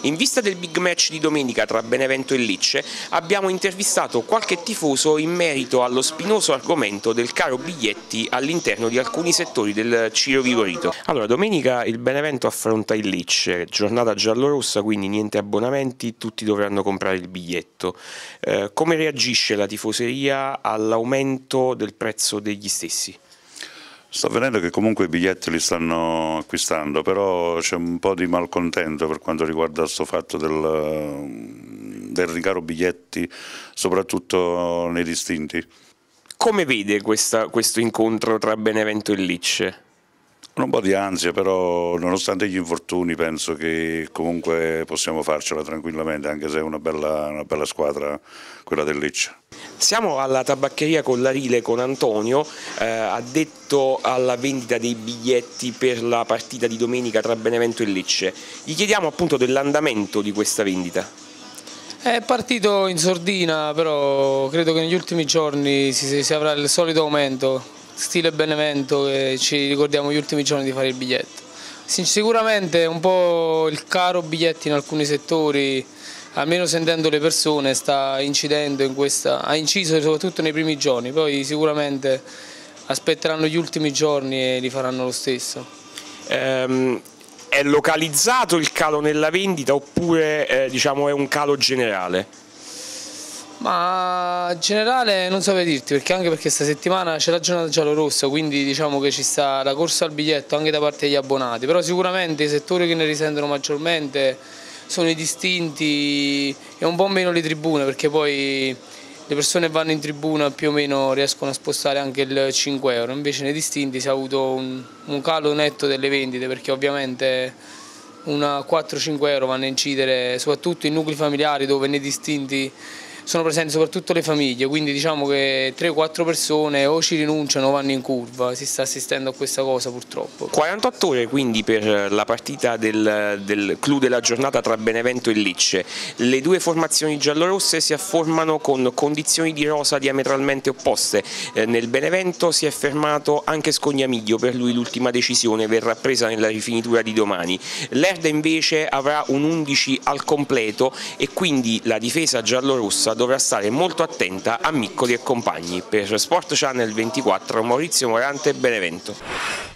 In vista del big match di domenica tra Benevento e Lecce abbiamo intervistato qualche tifoso in merito allo spinoso argomento del caro biglietti all'interno di alcuni settori del Ciro Vigorito. Allora, domenica il Benevento affronta il Lecce, giornata giallorossa, quindi niente abbonamenti, tutti dovranno comprare il biglietto. Come reagisce la tifoseria all'aumento del prezzo degli stessi? Sta avvenendo che comunque i biglietti li stanno acquistando, però c'è un po' di malcontento per quanto riguarda questo fatto del ricaro biglietti, soprattutto nei distinti. Come vede questo incontro tra Benevento e Lecce? Un po' di ansia, però nonostante gli infortuni penso che comunque possiamo farcela tranquillamente, anche se è una bella squadra quella del Lecce. Siamo alla tabaccheria Collarile con Antonio, addetto alla vendita dei biglietti per la partita di domenica tra Benevento e Lecce. Gli chiediamo appunto dell'andamento di questa vendita. È partito in sordina, però credo che negli ultimi giorni si avrà il solito aumento, stile Benevento, che ci ricordiamo gli ultimi giorni di fare il biglietto. Sicuramente un po' il caro biglietti in alcuni settori, almeno sentendo le persone, sta incidendo ha inciso soprattutto nei primi giorni, poi sicuramente aspetteranno gli ultimi giorni e li faranno lo stesso. È localizzato il calo nella vendita oppure diciamo è un calo generale? Ma generale non saprei dirti, anche perché questa settimana c'è la giornata giallorossa, quindi diciamo che ci sta la corsa al biglietto anche da parte degli abbonati, però sicuramente i settori che ne risentono maggiormente sono i distinti e un po' meno le tribune, perché poi le persone vanno in tribuna più o meno riescono a spostare anche il 5 euro, invece nei distinti si è avuto un calo netto delle vendite, perché ovviamente una 4-5 euro vanno a incidere soprattutto in nuclei familiari dove nei distinti sono presenti soprattutto le famiglie, quindi diciamo che 3-4 persone o ci rinunciano o vanno in curva, si sta assistendo a questa cosa purtroppo. 48 ore quindi per la partita del clou della giornata tra Benevento e Lecce. Le due formazioni giallorosse si afformano con condizioni di rosa diametralmente opposte. Nel Benevento si è fermato anche Scognamiglio, per lui l'ultima decisione verrà presa nella rifinitura di domani. L'Erda invece avrà un 11 al completo e quindi la difesa giallorossa dovrà stare molto attenta a Miccoli e compagni. Per Sport Channel 24 Maurizio Morante, Benevento.